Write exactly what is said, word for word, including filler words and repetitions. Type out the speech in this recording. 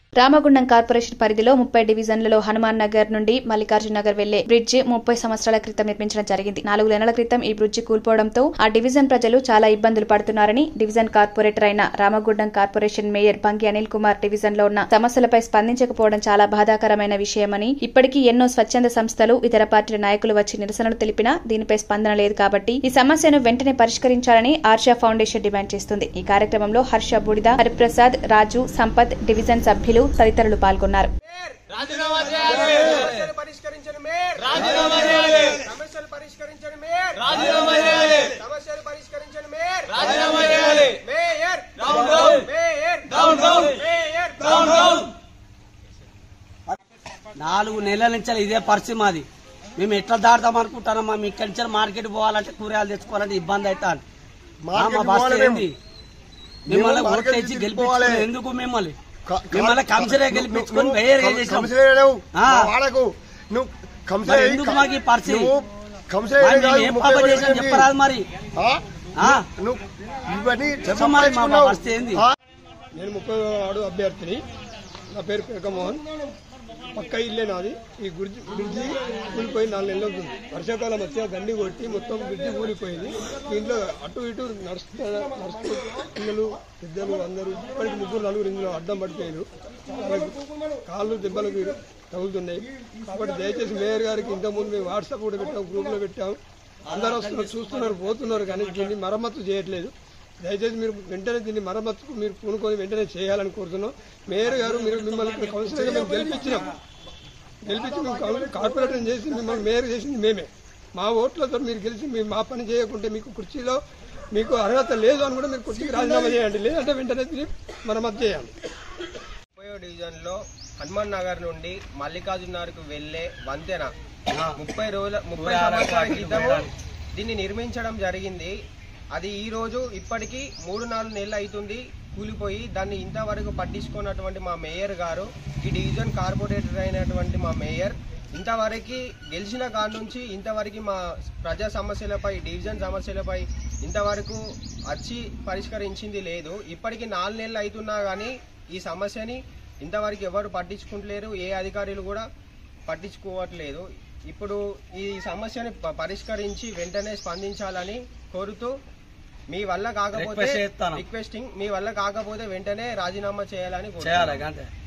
Ramagundam corporation పరిధిలో ముప్పై డివిజన్లలో హనుమాన్ నగర్ నుండి మల్లికార్జున నగర్ వెళ్లే బ్రిడ్జి ముప్పై సంవత్సరాల క్రితం నిర్మించడం జరిగింది. నాలుగు నెలల క్రితం ఈ బ్రిడ్జి కూల్పోవడంతో ఆ డివిజన్ ప్రజలు చాలా ఇబ్బందులు పడుతున్నారని డివిజన్ కార్పొరేటర్ అయిన Ramagundam corporation mayor Bangi Anil Kumar division లో ఉన్న సమస్యలపై స్పందించకపోవడం చాలా బాధాకరమైన విషయమని, ఇప్పటికీ ఎన్నో స్వచ్ఛంద సంస్థలు ఇతర పార్టీల నాయకులు వచ్చి నిరసనలు తెలిపినా దీనిపై స్పందన లేదు కాబట్టి ఈ సమస్యను వెంటనే పరిష్కరించాలని ఆర్షా ఫౌండేషన్ డిమాండ్ చేస్తుంది. ఈ కార్యక్రమంలో హర్ష బుడిద, హరిప్రసాద్, రాజు, సంపత్, డివిజన్ సభ్యులు తదితరులు పాల్గొన్నారు. నాలుగు నెలల నుంచి ఇదే పరిస్థితి మాది. మేము ఎట్లా దాడతాం అనుకుంటారమ్మా? మీ ఇక్కడి నుంచి మార్కెట్ పోవాలంటే కూరగాయలు తెచ్చుకోవాలంటే ఇబ్బంది అవుతాను. మిమ్మల్ని ఓట్లు వేసి గెలిపించుకోవాలి. ఎందుకు మిమ్మల్ని మిమ్మల్ని కంసరే గెలిపించుకొని ఎందుకు మాకు ఈ పరిస్థితి? ఏం పాప చేసాం చెప్పరాదు మరి. చెప్పమని మా పరిస్థితి ఏంది? నేను ముప్పై ఆడు అభ్యర్థిని. నా పేరు పేకమోహన్. పక్క ఇల్లే నాది. ఈ గుర్జి బ్రిడ్జి కూలిపోయి నాలుగు నెలలు అవుతుంది. వర్షాకాలం వచ్చి గండి కొట్టి మొత్తం బ్రిడ్జి కూలిపోయింది. దీంట్లో అటు ఇటు నడుస్తూ నడుస్తూ పిల్లలు పెద్దలు అందరూ ఇప్పటికి ముగ్గురు నలుగురు ఇందులో అడ్డం పడిపోయారు. కాళ్ళు దెబ్బలకు తగులుతున్నాయి. కాబట్టి దయచేసి మేయర్ గారికి ఇంతకుముందు మేము వాట్సాప్ కూడా పెట్టాం, గ్రూప్లో పెట్టాం. అందరూ వస్తున్నారు, చూస్తున్నారు, పోతున్నారు, కానీ దీన్ని మరమ్మతు చేయట్లేదు. దయచేసి మీరు వెంటనే దీన్ని మరమ్మతుకు మీరు పూనుకొని వెంటనే చేయాలని కోరుతున్నాం. మేయర్ గారు మీరు మిమ్మల్ని కౌన్సిలర్గా మేము గెలిపించినాం. గెలిపించి మేము కార్పొరేటర్ చేసి మిమ్మల్ని మేయర్ చేసింది మేమే. మా ఓట్లతో మీరు గెలిచి మీరు మా పని చేయకుంటే మీకు కుర్చీలో మీకు అర్హత లేదు అని కూడా మీరు కుర్చీకి రాజీనామా చేయండి. లేదంటే వెంటనే దీన్ని మరమ్మతు చేయాలి. ముప్పై డివిజన్ లో హనుమాన్ నగర్ నుండి మల్లికార్జున నగర్కు వెళ్లే వంతెన ముప్పై రోజుల ముప్పై సంవత్సరాల క్రితం దీన్ని నిర్మించడం జరిగింది. అది ఈ రోజు ఇప్పటికీ మూడు నాలుగు నెలలు అవుతుంది కూలిపోయి. దాన్ని ఇంతవరకు పట్టించుకున్నటువంటి మా మేయర్ గారు, ఈ డివిజన్ కార్పొరేటర్ అయినటువంటి మా మేయర్ ఇంతవరకు గెలిచిన కాడ నుంచి ఇంతవరకు మా ప్రజా సమస్యలపై, డివిజన్ సమస్యలపై ఇంతవరకు వచ్చి పరిష్కరించింది లేదు. ఇప్పటికీ నాలుగు నెలలు అవుతున్నా కానీ ఈ సమస్యని ఇంతవరకు ఎవరు పట్టించుకుంటలేరు. ఏ అధికారులు కూడా పట్టించుకోవట్లేదు. ఇప్పుడు ఈ సమస్యని పరిష్కరించి వెంటనే స్పందించాలని కోరుతూ, మీ వల్ల కాకపోతే రిక్వెస్టింగ్ మీ వల్ల కాకపోతే వెంటనే రాజీనామా చేయాలని కోరుతున్నాను.